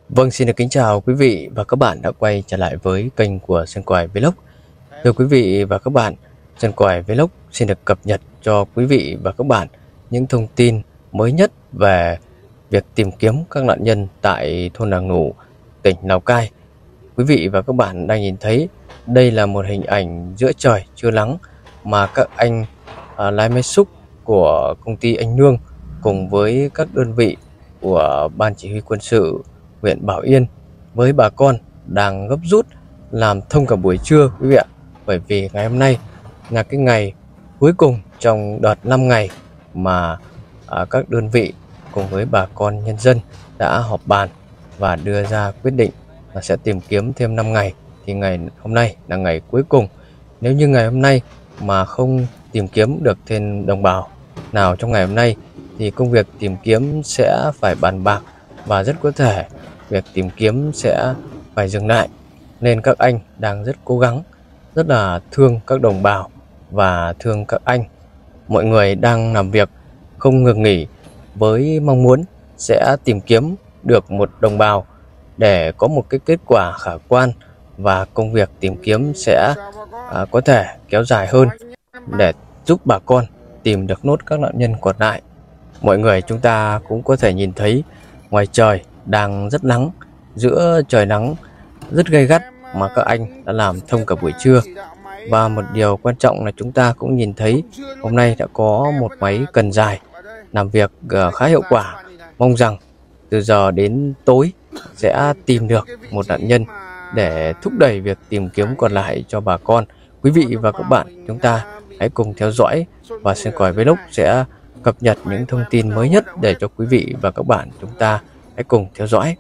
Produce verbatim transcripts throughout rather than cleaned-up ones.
Vâng, xin được kính chào quý vị và các bạn đã quay trở lại với kênh của Sơn Quài Vlog. Thưa quý vị và các bạn, Sơn Quài Vlog xin được cập nhật cho quý vị và các bạn những thông tin mới nhất về việc tìm kiếm các nạn nhân tại thôn Nàng Nủ, tỉnh Lào Cai. Quý vị và các bạn đang nhìn thấy đây là một hình ảnh giữa trời trưa nắng mà các anh à, lái máy xúc của công ty Anh Nương cùng với các đơn vị của Ban Chỉ huy Quân sự huyện Bảo Yên với bà con đang gấp rút làm thông cả buổi trưa quý vị ạ. Bởi vì ngày hôm nay là cái ngày cuối cùng trong đợt năm ngày mà à, các đơn vị cùng với bà con nhân dân đã họp bàn và đưa ra quyết định là sẽ tìm kiếm thêm năm ngày. Thì ngày hôm nay là ngày cuối cùng. Nếu như ngày hôm nay mà không tìm kiếm được thêm đồng bào nào trong ngày hôm nay thì công việc tìm kiếm sẽ phải bàn bạc và rất có thể việc tìm kiếm sẽ phải dừng lại. Nên các anh đang rất cố gắng, rất là thương các đồng bào và thương các anh. Mọi người đang làm việc không ngừng nghỉ với mong muốn sẽ tìm kiếm được một đồng bào để có một cái kết quả khả quan và công việc tìm kiếm sẽ à, có thể kéo dài hơn để giúp bà con tìm được nốt các nạn nhân còn lại. Mọi người chúng ta cũng có thể nhìn thấy ngoài trời đang rất nắng, giữa trời nắng rất gay gắt mà các anh đã làm thông cả buổi trưa. Và một điều quan trọng là chúng ta cũng nhìn thấy hôm nay đã có một máy cần dài làm việc khá hiệu quả. Mong rằng từ giờ đến tối sẽ tìm được một nạn nhân để thúc đẩy việc tìm kiếm còn lại cho bà con. Quý vị và các bạn chúng ta hãy cùng theo dõi và Sơn Quài Vlog sẽ cập nhật những thông tin mới nhất để cho quý vị và các bạn chúng ta hãy cùng theo dõi.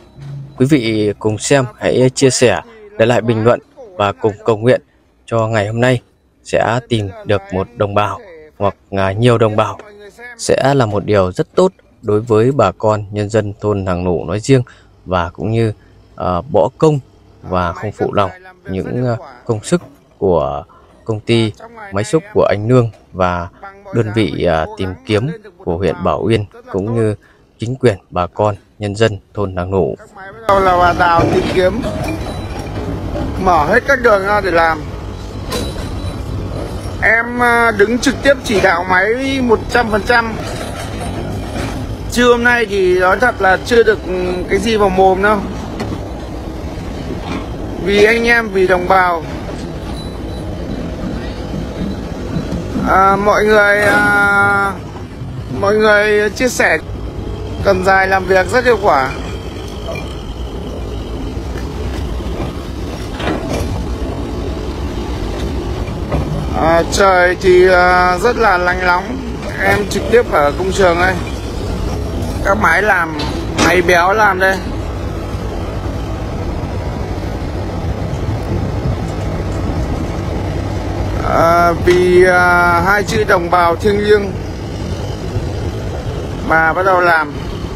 Quý vị cùng xem, hãy chia sẻ, để lại bình luận và cùng cầu nguyện cho ngày hôm nay sẽ tìm được một đồng bào hoặc là nhiều đồng bào, sẽ là một điều rất tốt đối với bà con nhân dân thôn Nàng Nủ nói riêng và cũng như uh, bỏ công và không phụ lòng những uh, công sức của công ty máy xúc của Anh Nương và đơn vị uh, tìm kiếm của huyện Bảo Yên cũng như chính quyền bà con nhân dân thôn Nàng Nủ. Là bà đào tìm kiếm, mở hết các đường ra để làm. Em đứng trực tiếp chỉ đạo máy một trăm phần trăm. Trưa hôm nay thì nói thật là chưa được cái gì vào mồm đâu. Vì anh em, vì đồng bào. À, mọi người à, mọi người chia sẻ, cần dài làm việc rất hiệu quả. À, trời thì à, rất là lạnh nóng. Em trực tiếp ở công trường đây. Các máy làm, máy béo làm đây. À, vì à, hai chữ đồng bào thiêng liêng mà bắt đầu làm.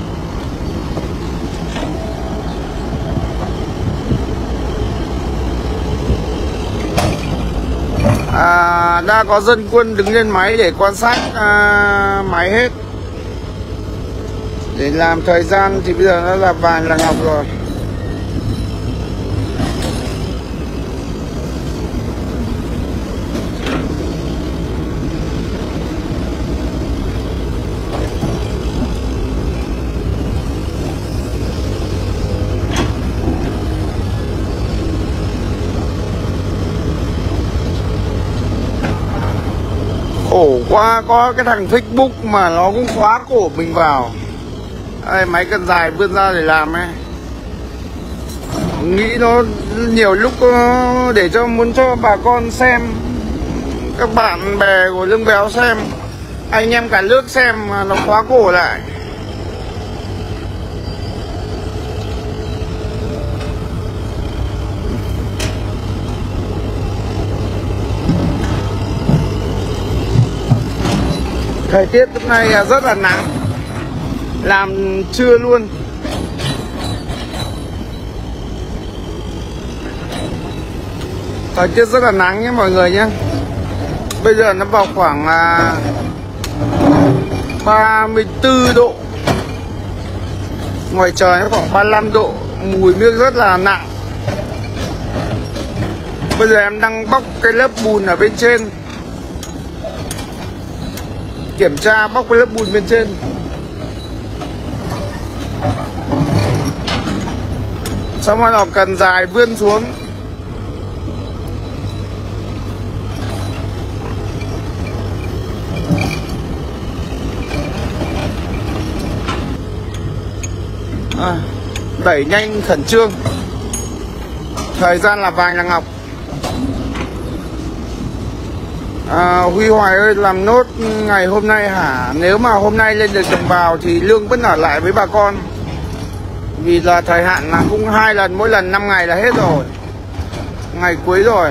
À, đã có dân quân đứng lên máy để quan sát à, máy hết để làm. Thời gian thì bây giờ nó là vàng là ngọc rồi. Khổ quá, có cái thằng Facebook mà nó cũng khóa cổ mình vào. Đây, máy cần dài vươn ra để làm ấy. Nghĩ nó nhiều lúc để cho muốn cho bà con xem, các bạn bè của Lương Béo xem, anh em cả nước xem mà nó khóa cổ lại. Thời tiết lúc này rất là nắng, làm trưa luôn. Thời tiết rất là nắng nhé mọi người nhé. Bây giờ nó vào khoảng ba mươi tư độ. Ngoài trời nó khoảng ba mươi lăm độ, mùi nước rất là nặng. Bây giờ em đang bóc cái lớp bùn ở bên trên, kiểm tra bóc cái lớp bùn bên trên. Xong rồi nó cần dài vươn xuống. À, đẩy nhanh khẩn trương. Thời gian là vàng là ngọc. À, Huy Hoài ơi, làm nốt ngày hôm nay hả? Nếu mà hôm nay lên được đồng bào thì lương vẫn ở lại với bà con. Vì là thời hạn là cũng hai lần, mỗi lần năm ngày là hết rồi. Ngày cuối rồi.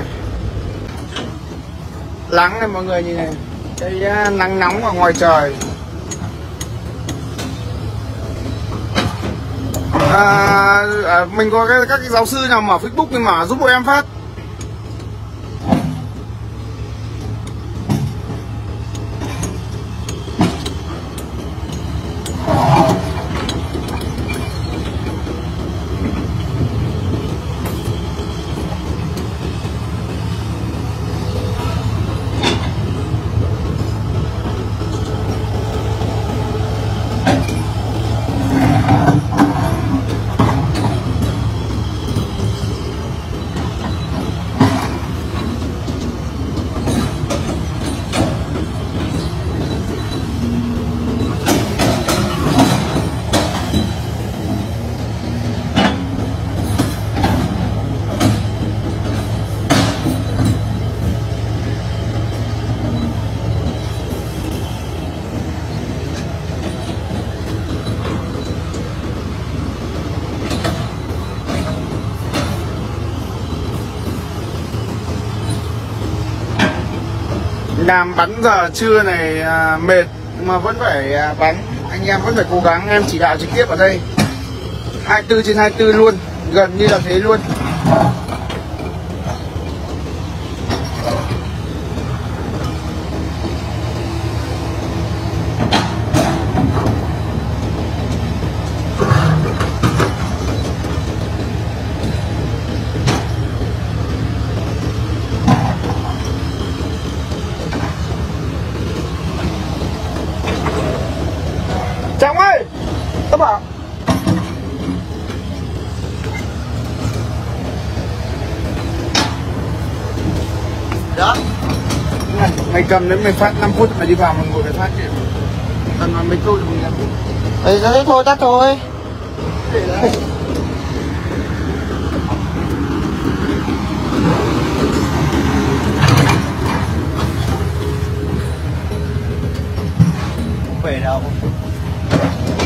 Nắng này mọi người nhìn này. Cái nắng nóng ở ngoài trời. À, à, mình có cái, các cái giáo sư nào mở Facebook nhưng mà giúp bọn em phát. Làm bắn giờ trưa này à, mệt mà vẫn phải à, bắn. Anh em vẫn phải cố gắng, em chỉ đạo trực tiếp ở đây hai mươi tư trên hai mươi tư luôn, gần như là thế luôn. Trọng ơi, tao bảo đó, này, mày cầm đến mày phát năm phút mày đi vào mày ngồi để phát chuyện. Cần mà mấy câu thì mình làm phút. Đấy, đấy thôi, tắt thôi. Để đấy. Về đâu?